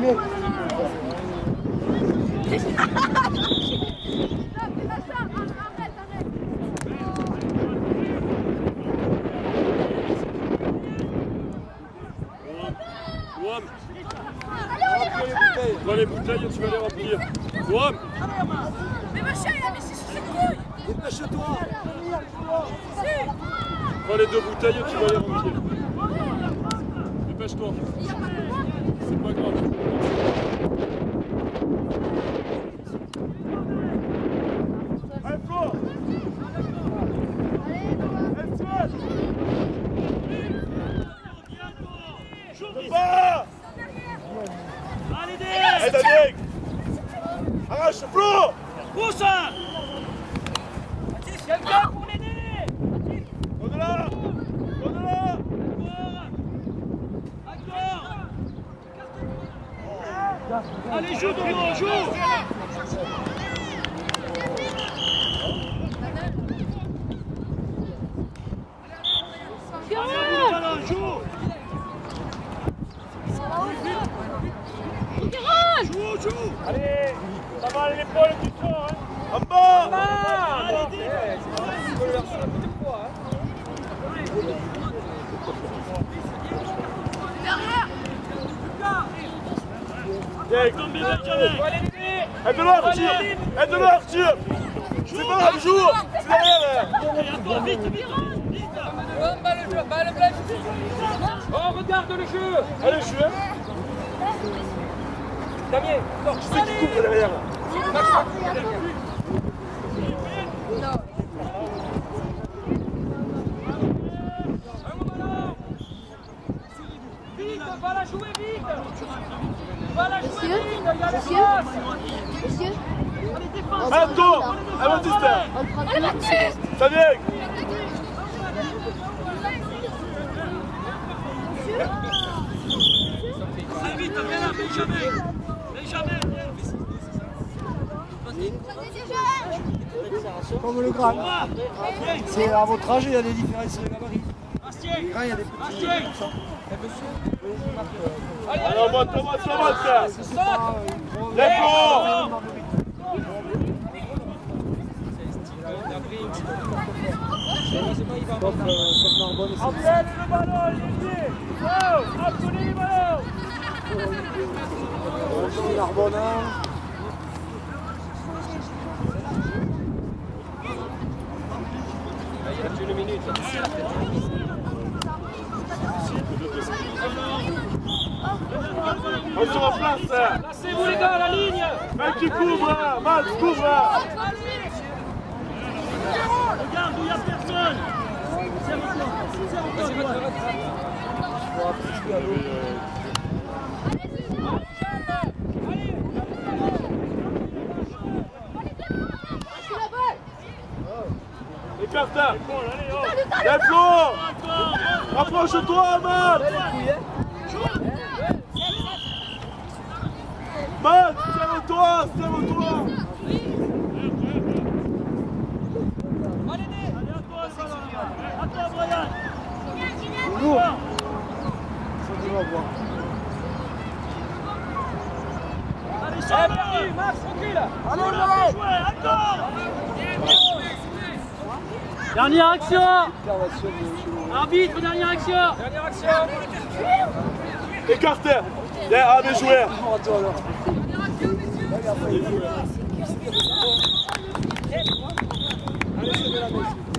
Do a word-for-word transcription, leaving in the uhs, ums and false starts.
filmer. Douam. Prends les bouteilles et tu vas les remplir. Douam. Mais machin, il a mis ses couilles. Dépêche-toi. Prends les deux bouteilles et tu vas les remplir. Dépêche-toi. C'est pas grave. Allez, Flo. Allez, Allez, Daniel. Arrache, Flo. pousse. Quelqu'un pour l'aider. Au-delà. Au-delà. Encore. Allez, joue, Dodo, joue. Allez, joue. Joue, joue. Allez, ça va, l'épaule, tu sors, hein. En bas. En bas. Allez, Tombe, aide-le, Arthur. Aide-le, Arthur. C'est pas grave, joue. C'est derrière. vite, vite, vite. Oh, regarde le jeu. Allez, je suis là. Damien, sors. Qui c'est qui couvre derrière là? Vite, va la jouer vite. Va la jouer Monsieur, vite, il y a monsieur, l'espace. monsieur, Attends, à Baptiste. allez Baptiste. Ça vient. Allez, vite, viens là, Benjamin. Benjamin, Comme le grand. C'est à votre âge, il y a des différences sur les gabarits. Bastien. Quand il y a des petits. Bastien. Alors, monte, monte, monte, ça. Lève-toi. Appelez le ballon, Olivier. Oh, appelez les ballons. Narbonne. Une minute. On se replace. Placez-vous les gars à la ligne. Mec qui couvre. Max, couvre. Regarde où il n'y a personne. Serre-toi. Serre-toi. Écarte. Lève Flo. Rapproche-toi, Max. Max, serre-toi, serre-toi. Allez, à toi, à toi, Brian. Lourd. Ça doit voir. Allez, Eh, Charles. Max, Max, tranquille. Allez, allez, jouer, encore. Dernière action. Intervention de chez nous. Arbitre, dernière action. Dernière action. Écarte. Là, à des joueurs. Toujours à toi alors. Allez, c'est de la messe.